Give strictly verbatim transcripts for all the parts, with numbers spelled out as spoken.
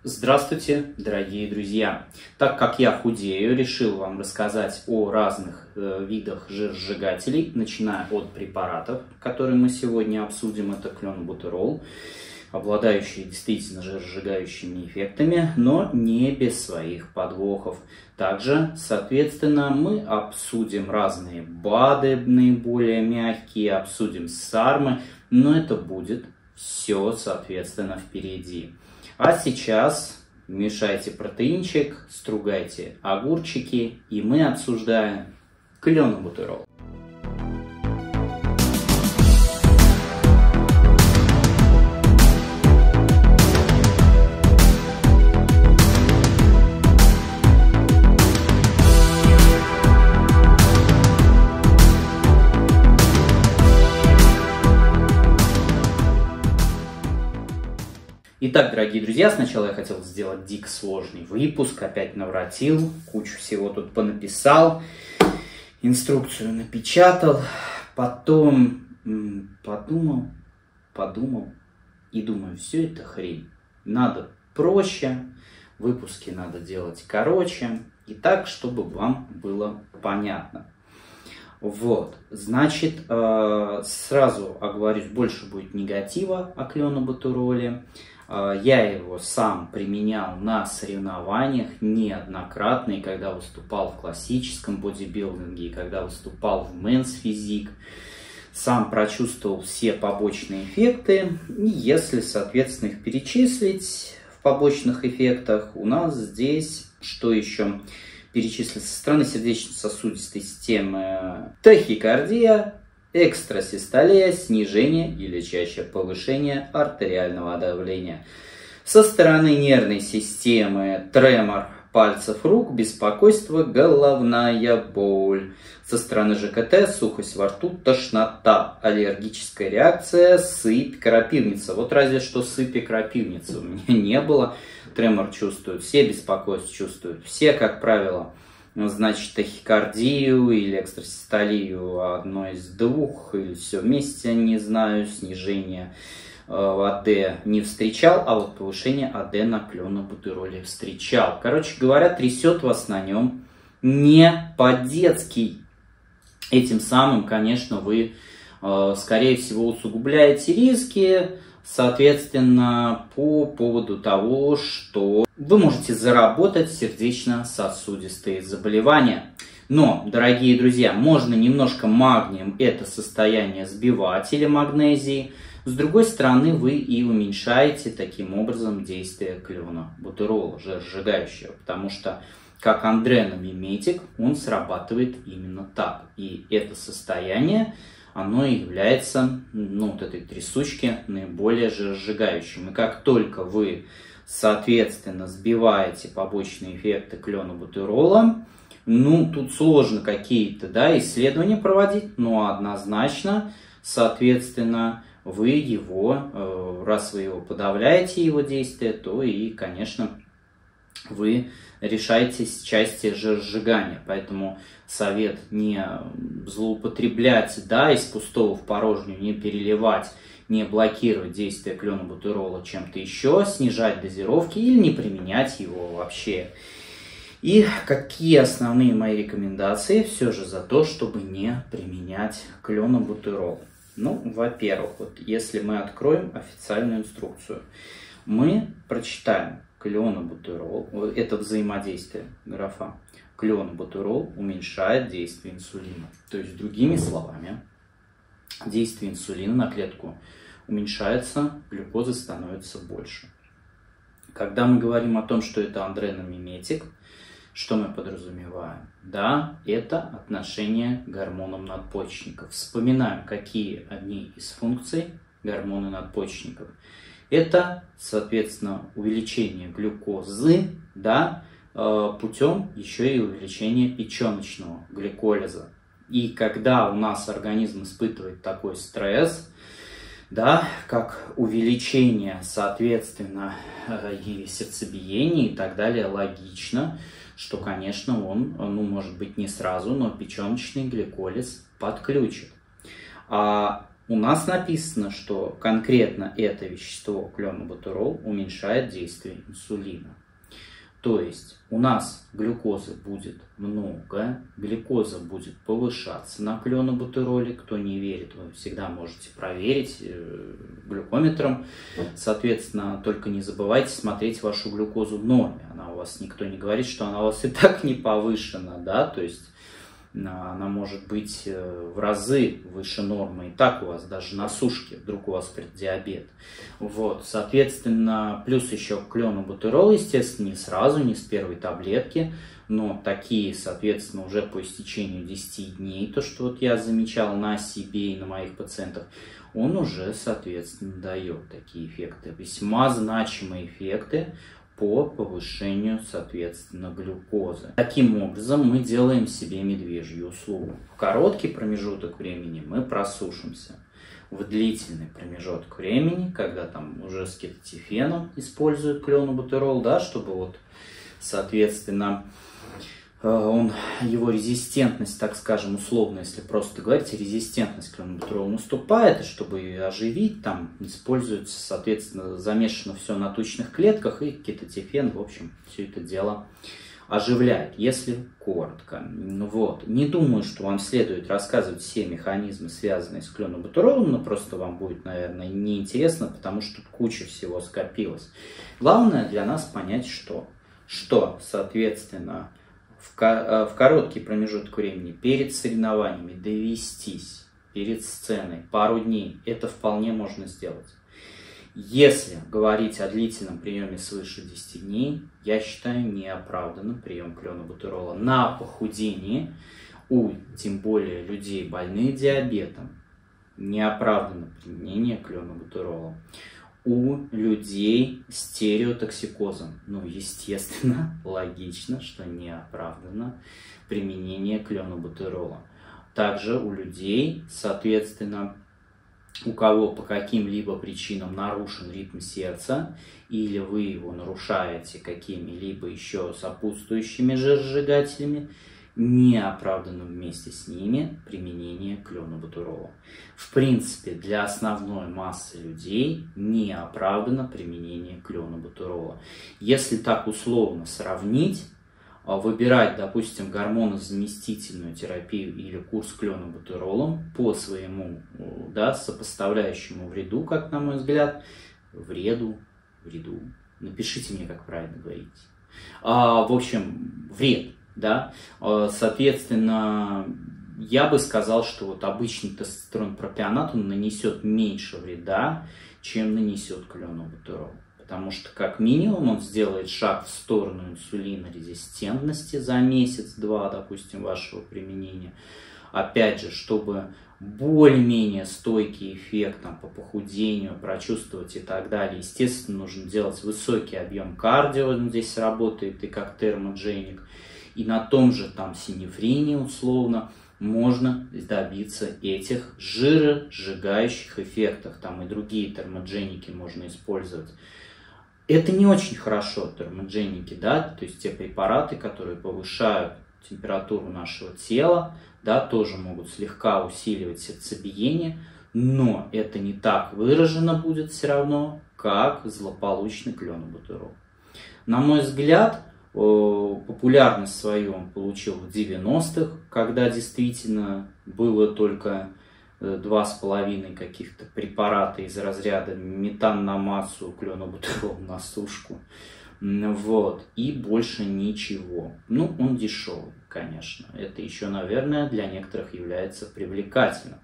Здравствуйте, дорогие друзья! Так как я худею, решил вам рассказать о разных э, видах жиросжигателей, начиная от препаратов, которые мы сегодня обсудим. Это кленбутерол, обладающий действительно жиросжигающими эффектами, но не без своих подвохов. Также, соответственно, мы обсудим разные БАДы, наиболее мягкие, обсудим сармы, но это будет все, соответственно, впереди. А сейчас мешайте протеинчик, стругайте огурчики, и мы обсуждаем кленбутерол. Итак, дорогие друзья, сначала я хотел сделать дико сложный выпуск, опять навратил, кучу всего тут понаписал, инструкцию напечатал, потом подумал, подумал и думаю, все это хрень, надо проще, выпуски надо делать короче и так, чтобы вам было понятно. Вот, значит, сразу оговорюсь, больше будет негатива о кленбутероле. Я его сам применял на соревнованиях неоднократно, и когда выступал в классическом бодибилдинге, и когда выступал в Men's Physique. Сам прочувствовал все побочные эффекты, и если, соответственно, их перечислить в побочных эффектах, у нас здесь, что еще перечислить со стороны сердечно-сосудистой системы: тахикардия, экстрасистолия, снижение или чаще повышение артериального давления. Со стороны нервной системы тремор пальцев рук, беспокойство, головная боль. Со стороны ЖКТ сухость во рту, тошнота, аллергическая реакция, сыпь, крапивница. Вот разве что сыпь и крапивница у меня не было. Тремор чувствуют все, беспокойство чувствуют все, как правило. Значит, тахикардию или экстрасистолию одно из двух, или все вместе, не знаю, снижение э, АД не встречал, а вот повышение АД на кленбутероле встречал. Короче говоря, трясет вас на нем не по-детски. Этим самым, конечно, вы, э, скорее всего, усугубляете риски, соответственно, по поводу того, что вы можете заработать сердечно-сосудистые заболевания. Но, дорогие друзья, можно немножко магнием это состояние сбивать или магнезией. С другой стороны, вы и уменьшаете таким образом действие кленбутерола, жиросжигающего, потому что как адреномиметик он срабатывает именно так. И это состояние, оно и является, ну, вот этой трясучки наиболее жиросжигающим. И как только вы, соответственно, сбиваете побочные эффекты кленбутерола, ну, тут сложно какие-то, да, исследования проводить, но однозначно, соответственно, вы его, раз вы его подавляете, его действие, то и, конечно, вы решаете части жиросжигания. Поэтому совет не злоупотреблять, да, из пустого в порожнюю, не переливать, не блокировать действие кленбутерола чем-то еще, снижать дозировки или не применять его вообще. И какие основные мои рекомендации все же за то, чтобы не применять кленбутерол? Ну, во-первых, вот если мы откроем официальную инструкцию, мы прочитаем кленбутерол, это взаимодействие, графа. Кленбутерол уменьшает действие инсулина. То есть, другими словами, действие инсулина на клетку уменьшается, глюкозы становится больше. Когда мы говорим о том, что это адреномиметик, что мы подразумеваем? Да, это отношение к гормонам надпочечников. Вспоминаем, какие одни из функций гормоны надпочечников. Это, соответственно, увеличение глюкозы, да, путем еще и увеличения печеночного гликолиза. И когда у нас организм испытывает такой стресс, да, как увеличение, соответственно, и сердцебиения и так далее, логично, что, конечно, он, ну, может быть, не сразу, но печеночный гликолиз подключит. А у нас написано, что конкретно это вещество клёнобутырол уменьшает действие инсулина. То есть у нас глюкозы будет много, глюкоза будет повышаться на клёнобутыроле. Кто не верит, вы всегда можете проверить глюкометром. Соответственно, только не забывайте смотреть вашу глюкозу в норме. Она у вас, никто не говорит, что она у вас и так не повышена, да, то есть она может быть в разы выше нормы, и так у вас даже на сушке, вдруг у вас преддиабет. Вот, соответственно, плюс еще клёнобутырол, естественно, не сразу, не с первой таблетки, но такие, соответственно, уже по истечению десяти дней, то, что вот я замечал на себе и на моих пациентах, он уже, соответственно, дает такие эффекты, весьма значимые эффекты по повышению, соответственно, глюкозы. Таким образом, мы делаем себе медвежью услугу. В короткий промежуток времени мы просушимся. В длительный промежуток времени, когда там уже с кетотифеном используют клёнобутырол, да, чтобы вот, соответственно, он, его резистентность, так скажем, условно, если просто говорить, резистентность к клёнобутыролу наступает, и чтобы ее оживить, там используется, соответственно, замешано все на тучных клетках, и кетотифен, в общем, все это дело оживляет, если коротко. Вот. Не думаю, что вам следует рассказывать все механизмы, связанные с клёнобутыролом, но просто вам будет, наверное, неинтересно, потому что тут куча всего скопилось. Главное для нас понять, что, что соответственно, в короткий промежуток времени перед соревнованиями довестись, перед сценой, пару дней, это вполне можно сделать. Если говорить о длительном приеме свыше десяти дней, я считаю неоправданным прием клёнобутырола на похудение у, тем более, людей, больных диабетом, неоправданно применение клёнобутырола. У людей с стереотоксикозом, ну, естественно, логично, что неоправданно применение клёнобутырола. Также у людей, соответственно, у кого по каким-либо причинам нарушен ритм сердца, или вы его нарушаете какими-либо еще сопутствующими жиросжигателями, неоправданно вместе с ними применение клёнобутырола. В принципе, для основной массы людей неоправданно применение клёнобутырола. Если так условно сравнить, выбирать, допустим, гормонозаместительную терапию или курс клёнобутыролом по своему, да, сопоставляющему вреду, как на мой взгляд, вреду, вреду, напишите мне, как правильно говорить, а, в общем, вред. Да? Соответственно, я бы сказал, что вот обычный тестостерон пропионат он нанесет меньше вреда, чем нанесет клёнобутырол. Потому что, как минимум, он сделает шаг в сторону инсулинорезистентности за месяц-два, допустим, вашего применения. Опять же, чтобы более-менее стойкий эффект там, по похудению прочувствовать и так далее, естественно, нужно делать высокий объем кардио, он здесь работает и как термодженик. И на том же там синефрине условно можно добиться этих жиросжигающих эффектов. Там и другие термодженики можно использовать. Это не очень хорошо, термодженики, да, то есть те препараты, которые повышают температуру нашего тела, да, тоже могут слегка усиливать сердцебиение, но это не так выражено будет все равно, как злополучный клёнобутырол. На мой взгляд, популярность свою он получил в девяностых, когда действительно было только два с половиной каких-то препарата из разряда метан на массу, клёнобутырол на сушку. Вот. И больше ничего. Ну, он дешевый, конечно. Это еще, наверное, для некоторых является привлекательным.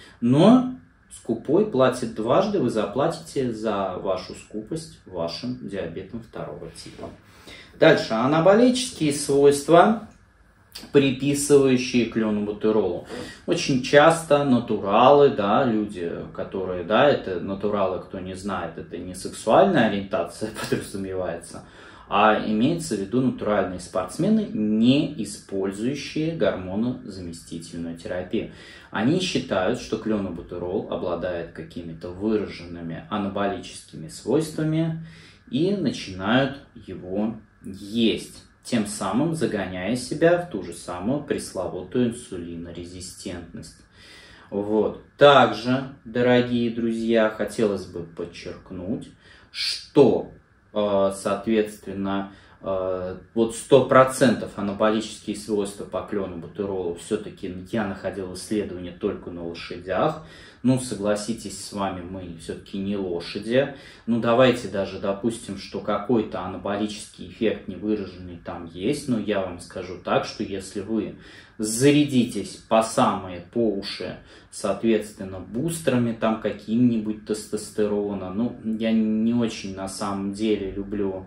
Но скупой платит дважды, вы заплатите за вашу скупость вашим диабетом второго типа. Дальше, анаболические свойства, приписывающие клёнобутыролу. Очень часто натуралы, да, люди, которые, да, это натуралы, кто не знает, это не сексуальная ориентация подразумевается, а имеется в виду натуральные спортсмены, не использующие гормонозаместительную терапию. Они считают, что клёнобутырол обладает какими-то выраженными анаболическими свойствами и начинают его есть, тем самым загоняя себя в ту же самую пресловутую инсулинорезистентность. Вот. Также, дорогие друзья, хотелось бы подчеркнуть, что, соответственно, вот сто процентов анаболические свойства по кленобутеролу все-таки я находил исследования только на лошадях. Ну, согласитесь с вами, мы все-таки не лошади. Ну, давайте даже допустим, что какой-то анаболический эффект невыраженный там есть. Но я вам скажу так, что если вы зарядитесь по самые по уши, соответственно, бустерами там каким-нибудь тестостерона. Ну, я не очень на самом деле люблю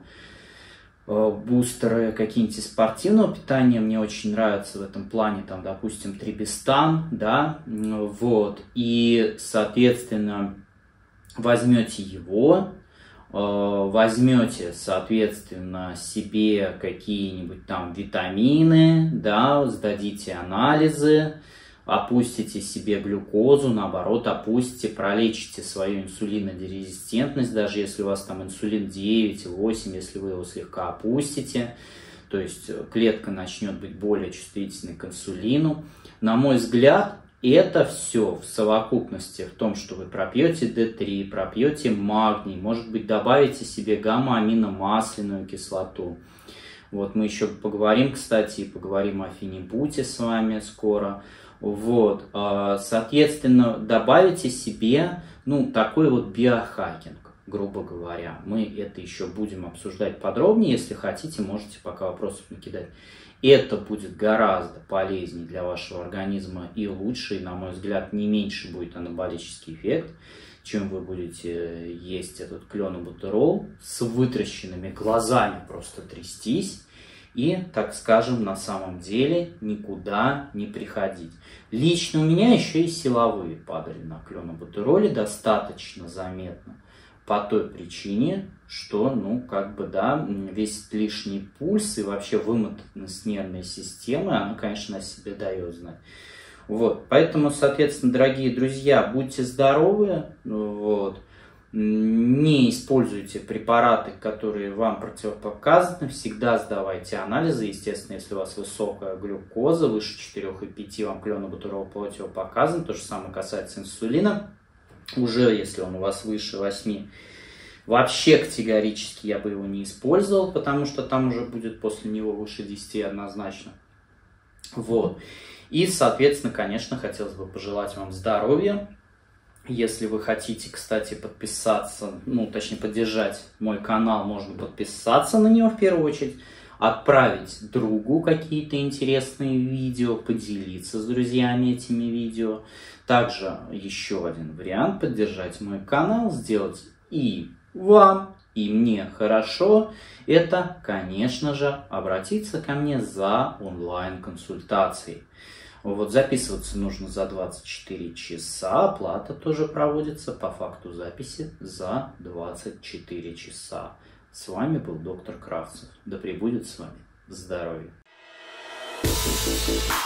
бустеры какие-нибудь из спортивного питания, мне очень нравится в этом плане, там, допустим, трибестан, да, вот, и, соответственно, возьмете его, возьмете, соответственно, себе какие-нибудь там витамины, да, сдадите анализы, опустите себе глюкозу, наоборот, опустите, пролечите свою инсулинорезистентность, даже если у вас там инсулин девять, восемь, если вы его слегка опустите, то есть клетка начнет быть более чувствительной к инсулину. На мой взгляд, это все в совокупности в том, что вы пропьете дэ три, пропьете магний, может быть, добавите себе гамма-аминомасляную кислоту. Вот мы еще поговорим, кстати, и поговорим о фенибуте с вами скоро. Вот, соответственно, добавите себе, ну, такой вот биохакинг, грубо говоря. Мы это еще будем обсуждать подробнее, если хотите, можете пока вопросов накидать. Это будет гораздо полезнее для вашего организма и лучше, и, на мой взгляд, не меньше будет анаболический эффект, чем вы будете есть этот кленобутерол с вытращенными глазами, просто трястись. И, так скажем, на самом деле никуда не приходить. Лично у меня еще и силовые падали на кленобутероле достаточно заметно. По той причине, что, ну, как бы, да, весь лишний пульс и вообще вымотанность нервной системы, она, конечно, о себе дает знать. Вот, поэтому, соответственно, дорогие друзья, будьте здоровы, вот. Не используйте препараты, которые вам противопоказаны, всегда сдавайте анализы, естественно, если у вас высокая глюкоза, выше четырёх и пяти, вам кленобутерол противопоказан, то же самое касается инсулина, уже если он у вас выше восьми, вообще категорически я бы его не использовал, потому что там уже будет после него выше десяти однозначно. Вот. И, соответственно, конечно, хотелось бы пожелать вам здоровья. Если вы хотите, кстати, подписаться, ну, точнее, поддержать мой канал, можно подписаться на него в первую очередь, отправить другу какие-то интересные видео, поделиться с друзьями этими видео. Также еще один вариант поддержать мой канал, сделать и вам, и мне хорошо, это, конечно же, обратиться ко мне за онлайн-консультацией. Вот записываться нужно за двадцать четыре часа, оплата тоже проводится по факту записи за двадцать четыре часа. С вами был доктор Кравцев. Да пребудет с вами здоровье.